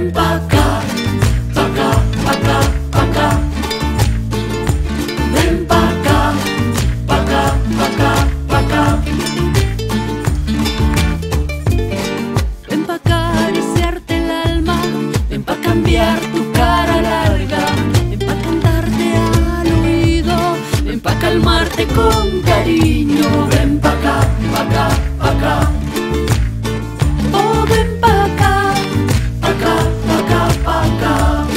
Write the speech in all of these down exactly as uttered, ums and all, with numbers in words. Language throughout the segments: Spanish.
Ven pa' acá, pa' acá, pa' acá, pa' acá. Ven pa' acá, pa' acá, pa' acá, pa' acá. Ven pa' acariciarte el alma, ven pa' cambiar tu cara larga, ven pa' cantarte al oído, ven pa' calmarte con cariño. Ven pa' acá, pa' acá, pa' acá. Oh, ven pa' acá, Pa' acá, pa' acá, pa' acá.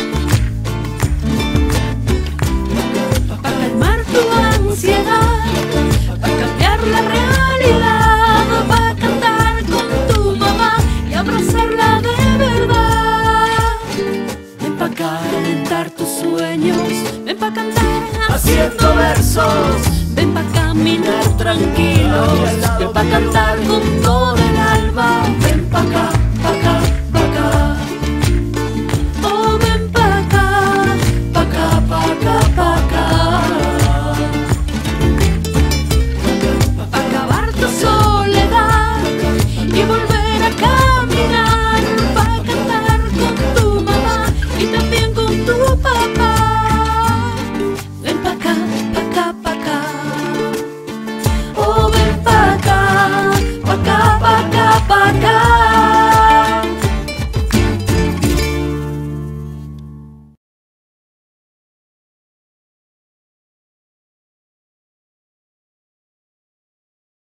pa' calmar tu ansiedad, pa' cambiar la realidad, pa' cantar con tu mamá y abrazarla de verdad. Ven pa' calentar tus sueños, ven pa' cantar Haciendo versos, ven pa' caminar tranquilos, ven pa' cantar con todo el alma. ven pa' acá,